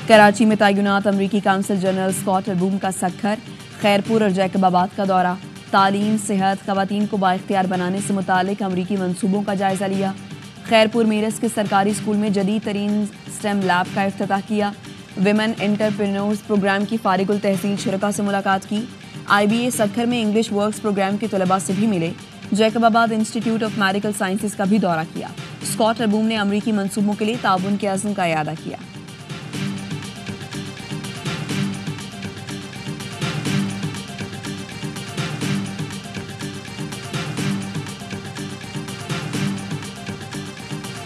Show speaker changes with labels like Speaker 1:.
Speaker 1: कराची में तैनात अमरीकी काउंसिल जनरल स्कॉट अरबूम का सक्खर, खैरपुर और जैकबाबाद का दौरा। तालीम, सेहत, खवातीन को बाइख्तियार बनाने से मुतालिक अमरीकी मंसूबों का जायजा लिया। खैरपुर मीरस के सरकारी स्कूल में जदीद तरीन स्टेम लैब का इफ्तिताह किया। विमेन एंटरप्रेन्योर्स प्रोग्राम की फारिगुल तहसील शुरका से मुलाकात की। IBA सक्खर में इंग्लिश वर्क्स प्रोग्राम के तलबा से भी मिले। Jacobabad institute of medical sciences का भी दौरा किया। स्कॉट अरबूम ने अमरीकी मंसूबों के लिए ताउन के अज़्म का इयादा किया।